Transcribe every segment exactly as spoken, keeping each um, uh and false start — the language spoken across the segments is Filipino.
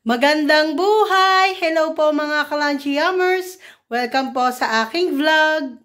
Magandang buhay! Hello po mga Kalanchi Yummers! Welcome po sa aking vlog!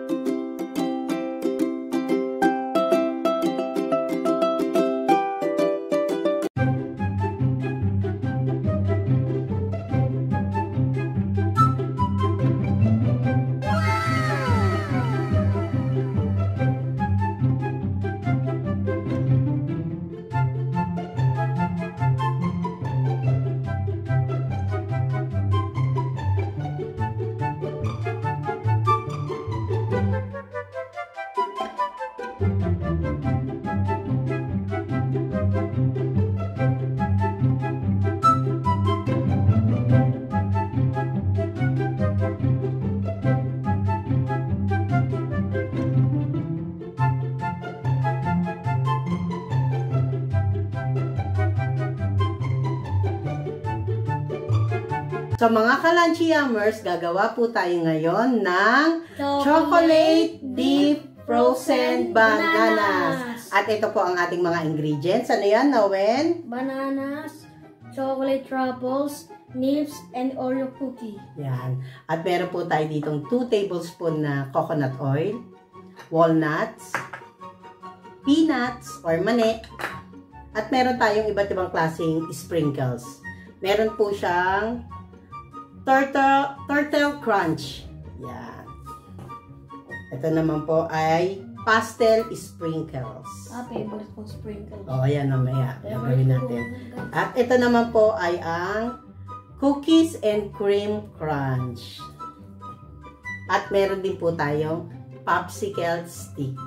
So mga Kalanchi Yummers, gagawa po tayo ngayon ng chocolate, chocolate dip frozen bananas. bananas. At ito po ang ating mga ingredients. Ano yan, Nowen? Bananas, chocolate truffles, nips, and Oreo cookie. Yan. At meron po tayo ditong two tablespoon na coconut oil, walnuts, peanuts or mani, at meron tayong iba't ibang klaseng sprinkles. Meron po siyang Turtle, turtle crunch. Yan. Ito naman po ay pastel sprinkles. Ah, favorite ko sprinkles. O, ayan mamaya. Gagawin natin. At ito naman po ay ang cookies and cream crunch. At meron din po tayong popsicle stick.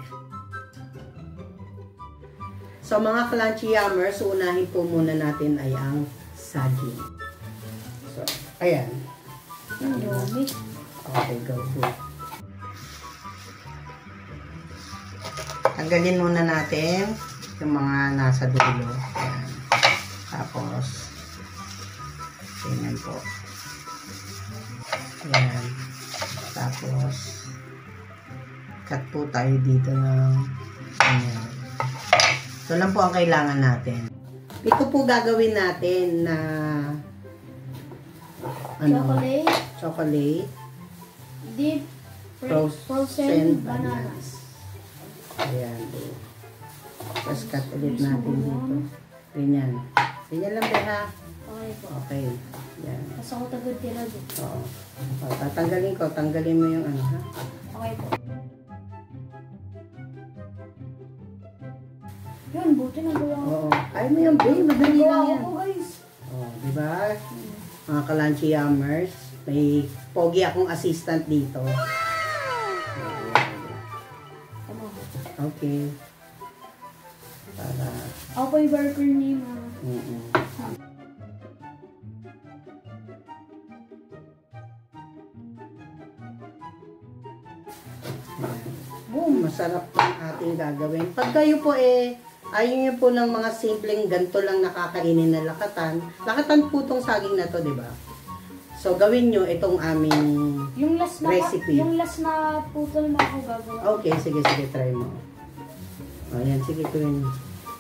So, mga Kalanchi Yummers, unahin po muna natin ay ang saging. So, ayan. Okay, go through. Tanggalin muna natin yung mga nasa dulo. Ayan. Tapos, ganyan po. Ayan. Tapos, cut po tayo dito ng ganyan. Ito lang po ang kailangan natin. Ito po gagawin natin na ano? Chocolate. Chocolate. Deep Frozen, frozen bananas. bananas. Ayan. Tapos cut ulit natin dito. Ganyan. Ganyan lang ba ha? Okay po. Okay. Yan. Tapos ako tagod tira dito. Oo. O, tatanggalin ko. Tanggalin mo yung ano ha? Okay po. Yun, buti na gawa ko. Oo. Ay mo yung babe. Madali lang yan. Gawa ko guys. Oo. Diba? Mga Kalanchi Yummers, may pogi akong assistant dito. Okay. Para... Ako po yung burger ni ma. Mm -mm. Boom! Masarap ang ating gagawin. Pag kayo po eh, ayaw nyo po ng mga simpleng ganito lang nakakainin na lakatan. Lakatan po itong saging na to, di ba? So, gawin nyo itong aming yung last na, recipe. Yung last na putol na ako gagawin. Okay, sige, sige, try mo. O, yan, sige, gawin mo.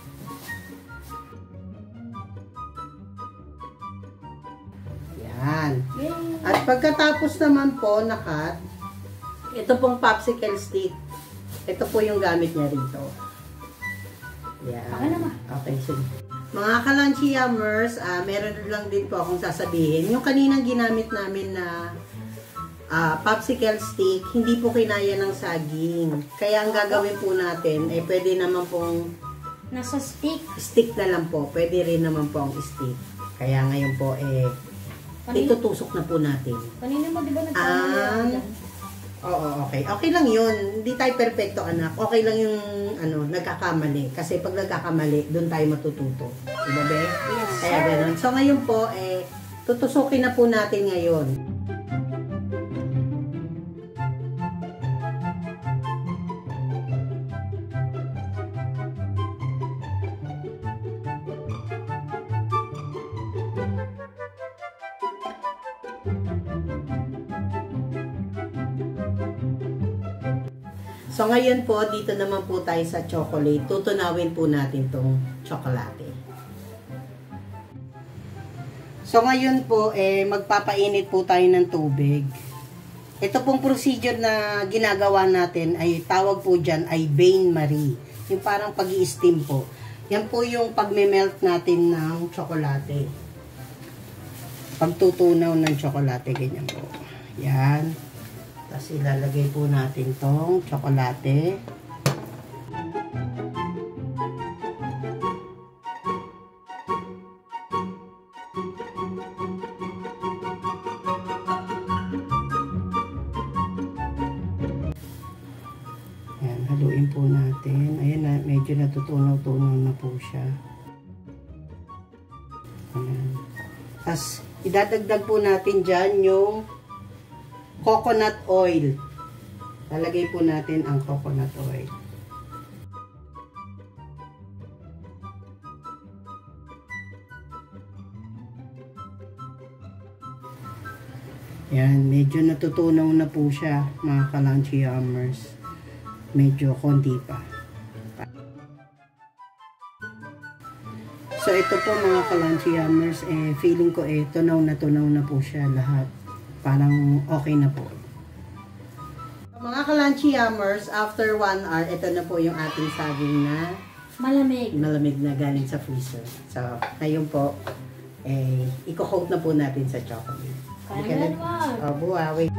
Yan. At pagkatapos naman po, nakat, ito pong popsicle stick. Ito po yung gamit niya rito. Yan. Okay naman. Okay, sige. Mga Kalanchi Yummers, uh, meron lang din po akong sasabihin. Yung kaninang ginamit namin na uh, popsicle stick, hindi po kinaya ng saging. Kaya ang gagawin po natin, ay eh, pwede naman pong nasa stick. Stick na lang po. Pwede rin naman po ang stick. Kaya ngayon po, eh, Kanina, itutusok na po natin. Kanina mo, di ba Um, Oo, okay. Okay lang yun. Hindi tayo perfecto, anak. Okay lang yung ano, nagkakamali. Kasi pag nagkakamali, doon tayo matututo. Diba, be? Yes, Kaya ganun. So, ngayon po, eh, tutusukin na po natin ngayon. So, ngayon po, dito naman po tayo sa chocolate. Tutunawin po natin tong chocolate. So, ngayon po, eh, magpapainit po tayo ng tubig. Ito pong procedure na ginagawa natin ay tawag po dyan ay bain-marie. Yung parang pag-i-steam po. Yan po yung pagme-melt natin ng tsokolate. Pagtutunaw ng tsokolate, ganyan po. Yan. Tapos ilalagay po natin tong tsokolate. Haluin po natin. Ayan na, medyo natutunaw-tunaw na po siya. Ayan. Tapos, idadagdag po natin dyan yung coconut oil. Lalagay po natin ang coconut oil. Ayan, medyo natutunaw na po siya, mga ka-lunchy yummers. Medyo konti pa. So, ito po mga ka-lunchy yummers, eh, feeling ko eh, tunaw na tunaw na po siya lahat. Parang okay na po. So, mga ka-lunchy yummers, after one hour, ito na po yung ating saging na Malamig. malamig na galing sa freezer. So, ngayon po, eh, i-coat na po natin sa chocolate. Kaya na naman. Oh, buwa, wait.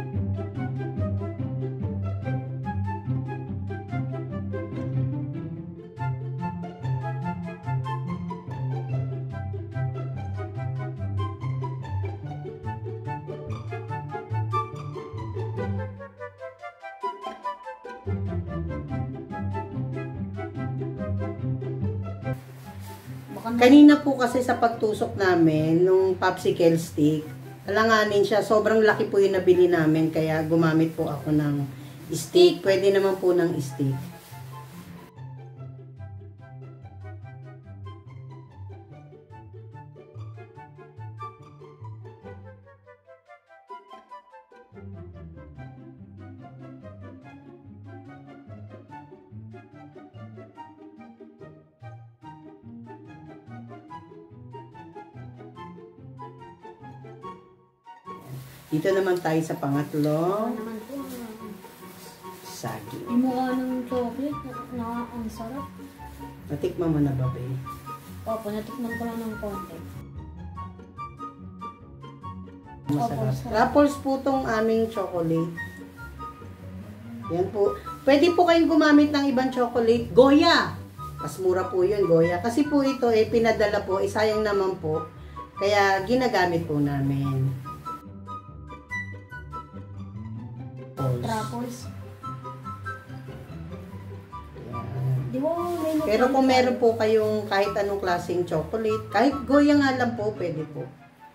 Kanina po kasi sa pagtusok namin, nung popsicle stick, alanganin siya. Sobrang laki po yung nabili namin, kaya gumamit po ako ng stick. Pwede naman po ng stick. Dito naman tayo sa pangatlong naman po. saging. Yung mukha ng chocolate, na, na ang sarap. Natikman mo na ba, babe? Opo, natikman ko lang ng konti. Masarap. Opo, Ruffles po tong aming chocolate. Yan po. Pwede po kayong gumamit ng ibang chocolate. Goya! Mas mura po yun, Goya. Kasi po ito, eh, pinadala po. Eh, sayang naman po. Kaya, ginagamit po namin. Truffles. Yan. Di ba may nagpapalala? Pero kung meron po kayong kahit anong klaseng chocolate, kahit Goya nga lang po, pwede po.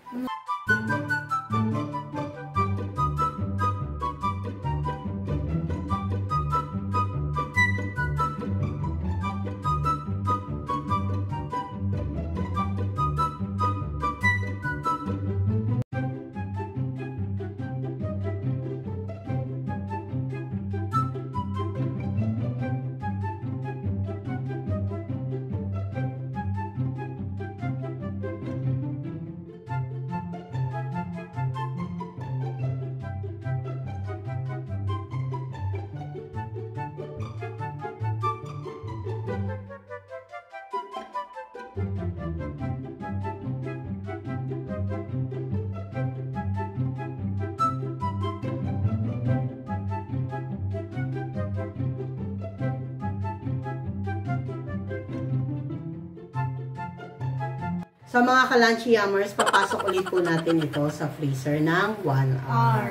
So mga ka-lunchy yummers, papasok ulit po natin ito sa freezer ng one hour.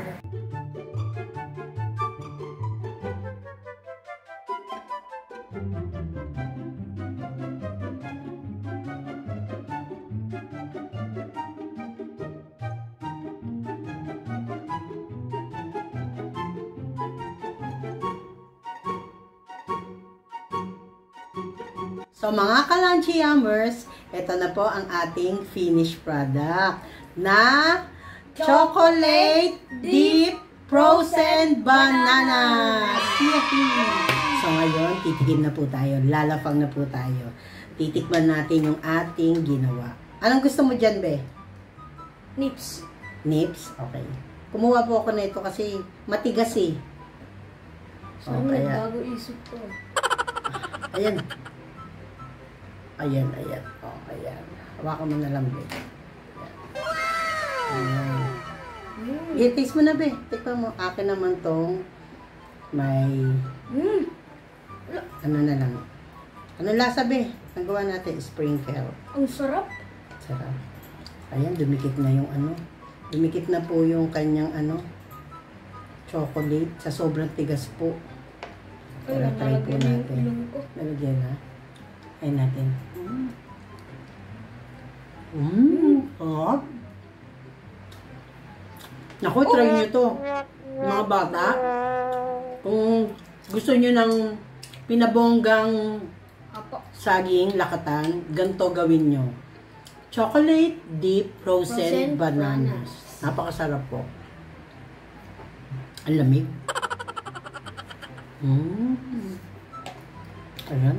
So mga ka-lunchy yummers, ito na po ang ating finished product na chocolate dip frozen bananas. So ngayon, titikim na po tayo. Lalapang na po tayo. Titikman natin yung ating ginawa. Anong gusto mo dyan, be? Nips. Nips? Okay. Kumuha po ako nito kasi matigas eh. Saan Oh, mo kaya- nagbago isip ko? Ayan. Ayan, ayan. Oh, ayan. Hawakan mo na lang, be. Ayan. Mm. Yeah, taste mo na, be. Tikman mo. Akin naman tong may Mm. ano na lang. Ano lasa, be? Ang gawa natin, sprinkle. Ang sarap. Sarap. Ayan, dumikit na yung ano. Dumikit na po yung kanyang ano, chocolate. Sa sobrang tigas po. Ay, Tara, try po nalagyan na yung natin. ilong ko. Nalagyan na. Ay natin. Mmm. Mmm. Sarap. Naku, try nyo to. Mga bata. Kung gusto nyo ng pinabonggang Apo. saging lakatan, ganito gawin nyo. Chocolate deep frozen, Frozen bananas. bananas. Napakasarap po. Ang lamig. Mm. Ayan.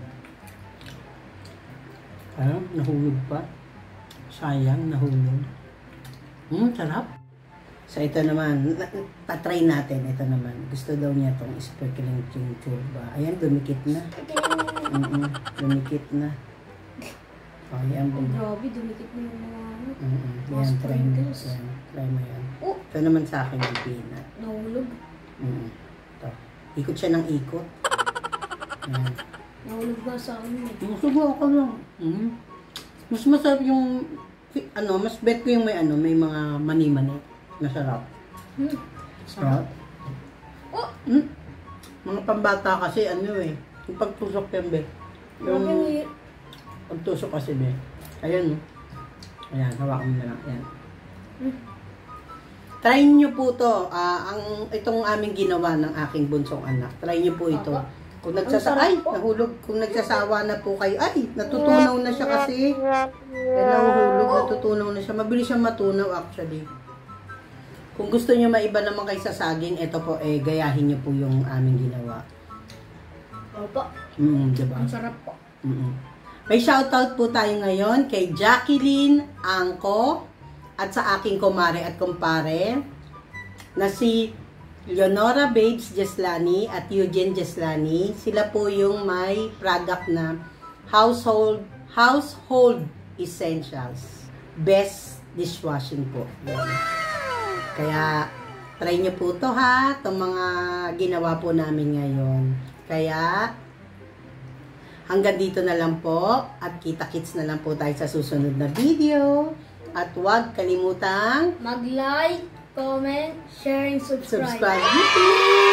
Ayan, nahulog pa. Sayang, nahulog. Hmm, sarap. So, ito naman, na- tatry natin. Ito naman. Gusto daw niya itong sparkling churba. Ayan, dumikit na. Mm-mm, dumikit na. Oh, yan. Oh, grabe, dumikit mo yung mga ano. Mm-mm, Mga yan, try mo. sprinkles. Yan, try mo yan. Oh, Ito naman sa akin yung peanut. nahulog. Mm. Ito. Ikot siya ng ikot. Yan. Nahulog nga sa akin eh. Subo ako lang. Mm. Mas masarap yung, ano, mas bet ko yung may ano, may mga mani-mani. Masarap. Hmm. Sarap. Oh, Mm. Mga pambata kasi ano eh. Yung pagtusok yan, be. grabe Yung ni... pagtusok kasi, be. Ayan, no. Ayan, hawakan mo na lang. Ayan. Hmm. Try nyo po to. Ah, ang, itong aming ginawa ng aking bunsong anak. Try nyo po ito. Apa. Kung Ang nagsasa sarap ay, po. nahulog. Kung nagsasawa na po kayo, ay, natutunaw na siya kasi. Ay, nahuhulog, natutunaw na siya. Mabilis siyang matunaw actually. Kung gusto nyo maiba naman kay sa saging, ito po, eh, gayahin nyo po yung aming ginawa. Opo. Mm, diba? Ang sarap po. Mm-mm. May shoutout po tayo ngayon kay Jacqueline Angko at sa aking kumare at kumpare na si Leonora Babes Jeslani at Eugene Jeslani. Sila po yung may product na household household essentials. Best dishwashing po. Yan. Kaya try nyo po to ha, itong mga ginawa po namin ngayon. Kaya hanggang dito na lang po at kita-kits na lang po tayo sa susunod na video. At huwag kalimutang Mag-like, comment, share, and subscribe. subscribe.